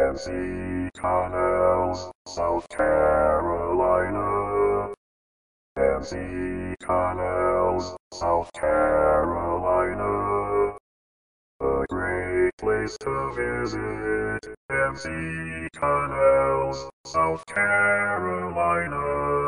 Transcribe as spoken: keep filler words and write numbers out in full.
C Connells, South Carolina. Mc Connells, South Carolina. A great place to visit. Mc Connells, South Carolina.